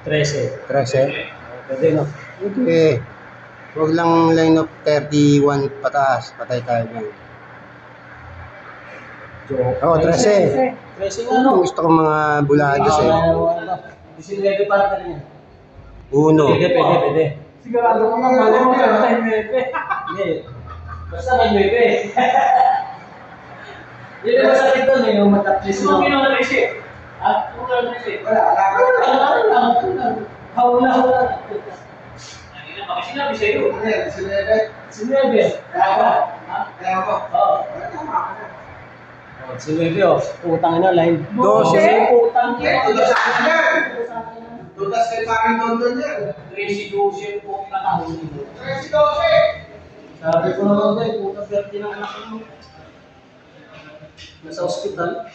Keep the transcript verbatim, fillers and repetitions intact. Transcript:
trese. trese. Pwede, no? Okay. Huwag lang line of thirty-one pataas. Patay tayo dyan. Joke. Oo, trese. trese nga, no? Gusto ko mga bulados eh. nineteen para ka rin yan. Uno. Pwede, pwede, pwede. Sigurado ko nga, mali mo ka na nueve. Hindi. Basta may nueve. Yun yung masakit doon eh, yung mataplis mo. Kung kinong trese? Ha? Kung kinong trese? Wala, wala. Wala, wala. Hawla, hawla. Bakit sinabi sa'yo? Sinabi. Sinabi. Kaya Ha? Kaya mo? Oo. Sinabi oh. Utang na line. Dose. Utang Eh, tudas sa akin yan. Tudas kay Paring Dondon yan. Tracy Dose yung utang. Tracy Dose. Sabi ko naman tayo, putang birthday ng anak mo. Nasa hospital.